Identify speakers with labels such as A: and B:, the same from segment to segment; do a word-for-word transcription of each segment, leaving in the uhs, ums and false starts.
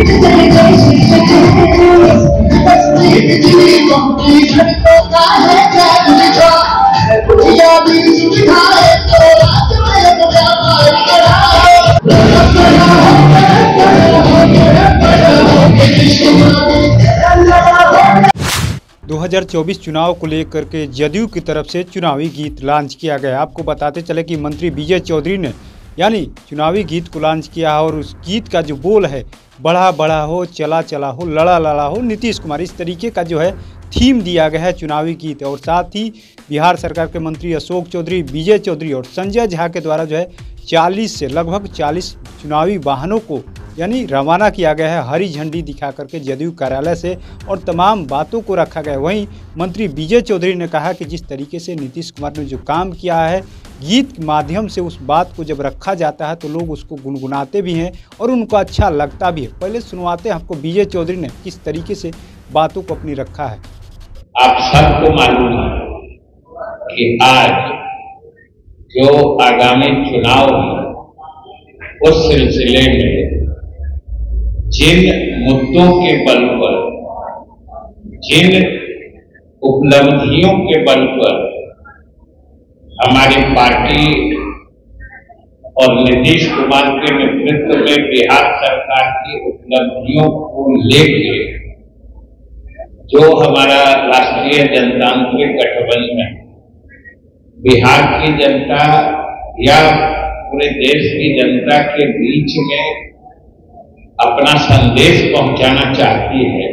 A: दो हज़ार चौबीस चुनाव को लेकर के जदयू की तरफ से चुनावी गीत लॉन्च किया गया। आपको बताते चले कि मंत्री विजय चौधरी ने यानी चुनावी गीत को लॉन्च किया है और उस गीत का जो बोल है, बढ़ा बढ़ा हो, चला चला हो, लड़ा लड़ा हो, नीतीश कुमार, इस तरीके का जो है थीम दिया गया है चुनावी गीत। और साथ ही बिहार सरकार के मंत्री अशोक चौधरी, विजय चौधरी और संजय झा के द्वारा जो है चालीस से लगभग चालीस चुनावी वाहनों को यानी रवाना किया गया है हरी झंडी दिखा करके जदयू कार्यालय से, और तमाम बातों को रखा गया। वहीं मंत्री विजय चौधरी ने कहा कि जिस तरीके से नीतीश कुमार ने जो काम किया है, गीत के माध्यम से उस बात को जब रखा जाता है तो लोग उसको गुनगुनाते भी हैं और उनको अच्छा लगता भी है। पहले सुनवाते हैं आपको विजय चौधरी ने किस तरीके से बातों को अपनी रखा है।
B: आप सबको मालूम है कि आज जो आगामी चुनाव है उस सिलसिले में जिन मुद्दों के बल पर, जिन उपलब्धियों के बल पर हमारी पार्टी और नीतीश कुमार के नेतृत्व में बिहार सरकार की उपलब्धियों को लेके जो हमारा राष्ट्रीय जनतांत्रिक गठबंधन बिहार की जनता या पूरे देश की जनता के बीच में अपना संदेश पहुंचाना चाहती है,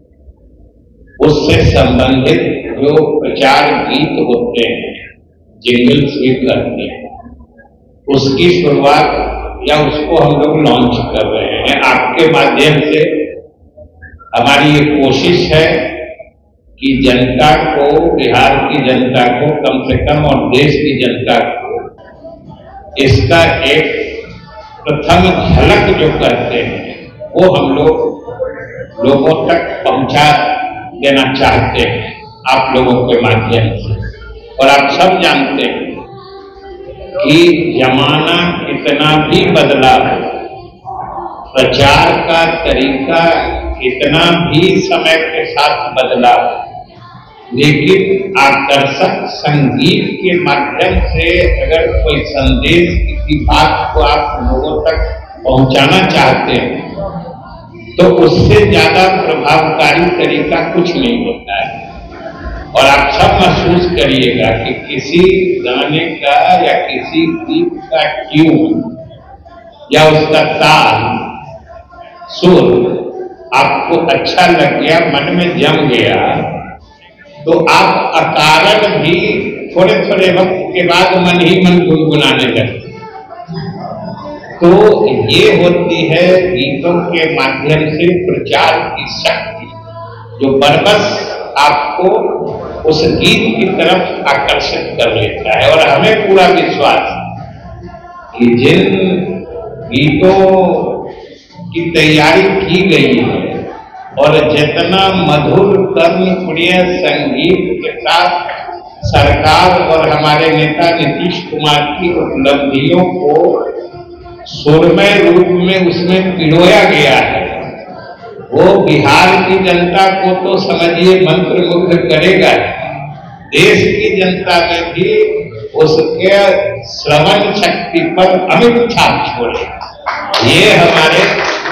B: उससे संबंधित जो प्रचार गीत होते हैं, जिंगल भी करते हैं, उसकी शुरुआत या उसको हम लोग लॉन्च कर रहे हैं। आपके माध्यम से हमारी ये कोशिश है कि जनता को, बिहार की जनता को कम से कम और देश की जनता को इसका एक प्रथम झलक जो करते हैं वो हम लोग लोगों तक पहुंचा देना चाहते हैं आप लोगों के माध्यम से। और आप सब जानते हैं कि जमाना कितना भी बदला है, प्रचार का तरीका कितना भी समय के साथ बदला है, लेकिन आकर्षक संगीत के माध्यम से अगर कोई संदेश, किसी बात को आप लोगों तक पहुंचाना चाहते हैं तो उससे ज्यादा प्रभावकारी तरीका कुछ नहीं होता है। और आप सब महसूस करिएगा कि किसी गाने का या किसी गीत का ट्यून या उसका ताल, सुर आपको अच्छा लग गया, मन में जम गया, तो आप अकारण भी थोड़े थोड़े वक्त के बाद मन ही मन गुनगुनाने लगते। तो ये होती है गीतों के माध्यम से प्रचार की शक्ति, जो बरबस आपको उस गीत की तरफ आकर्षित कर लेता है। और हमें पूरा विश्वास कि जिन गीतों की तैयारी की गई है और जितना मधुर कर्णप्रिय संगीत के साथ सरकार और हमारे नेता नीतीश कुमार की उपलब्धियों को सुरमय रूप में उसमें पिरोया गया है, वो बिहार की जनता को तो समझिए मंत्रमुग्ध करेगा, देश की जनता में भी उसके श्रवण शक्ति पर अमिट छाप छोड़ेगा। ये हमारे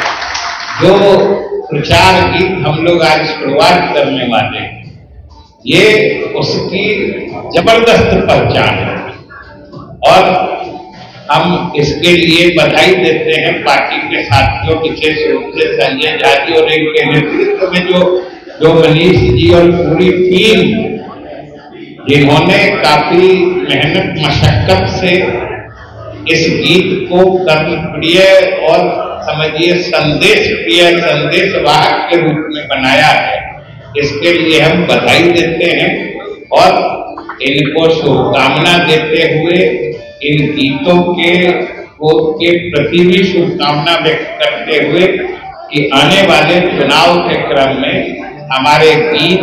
B: जो प्रचार गीत हम लोग आज शुरुआत करने वाले हैं, ये उसकी जबरदस्त पहचान है। और हम इसके लिए बधाई देते हैं पार्टी के साथियों, विशेष रूप से संजय झा जी और इनके नेतृत्व में जो जो मनीष जी और पूरी टीम, जिन्होंने काफी मेहनत मशक्कत से इस गीत को कर्णप्रिय और समझिए संदेश प्रिय, संदेशवाहक के रूप में बनाया है। इसके लिए हम बधाई देते हैं और इनको शुभकामना देते हुए इन गीतों के को के प्रति भी शुभकामना व्यक्त करते हुए कि आने वाले चुनाव के क्रम में हमारे गीत,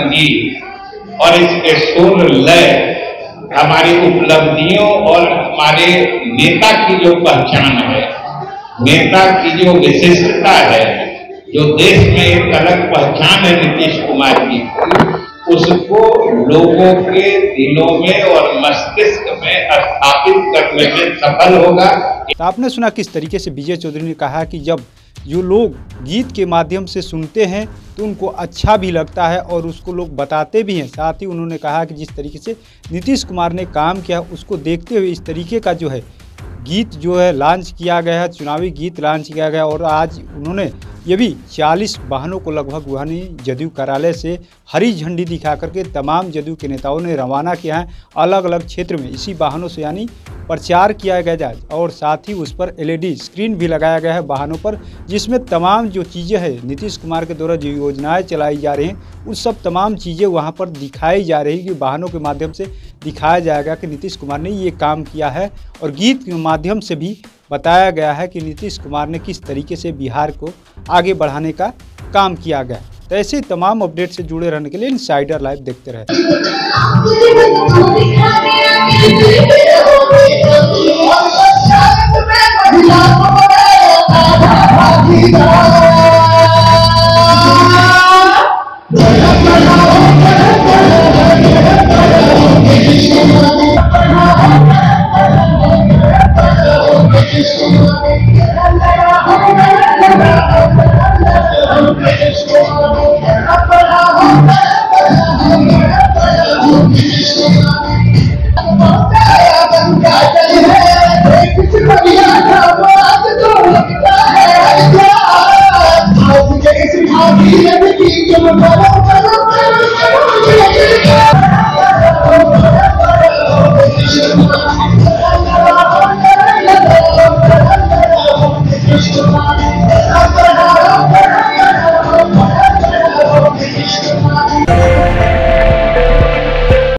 B: संगीत और इसके सुर, लय, हमारी उपलब्धियों और हमारे नेता की जो पहचान है, नेता की जो विशिष्टता है, जो देश में एक अलग पहचान है नीतीश कुमार की, उसको लोगों के दिलों में और मस्तिष्क में स्थापित करने में सफल होगा।
A: तो आपने सुना किस तरीके से विजय चौधरी ने कहा कि जब जो लोग गीत के माध्यम से सुनते हैं तो उनको अच्छा भी लगता है और उसको लोग बताते भी हैं। साथ ही उन्होंने कहा कि जिस तरीके से नीतीश कुमार ने काम किया उसको देखते हुए इस तरीके का जो है गीत जो है लॉन्च किया गया है, चुनावी गीत लॉन्च किया गया। और आज उन्होंने ये भी चालीस वाहनों को लगभग यानी जदयू कार्यालय से हरी झंडी दिखा करके तमाम जदयू के नेताओं ने रवाना किया है अलग अलग क्षेत्र में। इसी वाहनों से यानी प्रचार किया गया और साथ ही उस पर एलईडी स्क्रीन भी लगाया गया है वाहनों पर, जिसमें तमाम जो चीज़ें हैं नीतीश कुमार के द्वारा जो योजनाएं चलाई जा रही हैं उस सब तमाम चीज़ें वहां पर दिखाई जा रही कि वाहनों के माध्यम से दिखाया जाएगा कि नीतीश कुमार ने ये काम किया है। और गीत के माध्यम से भी बताया गया है कि नीतीश कुमार ने किस तरीके से बिहार को आगे बढ़ाने का काम किया गया। तो ऐसे तमाम अपडेट से जुड़े रहने के लिए इनसाइडर लाइव देखते रहे।
C: Thank you.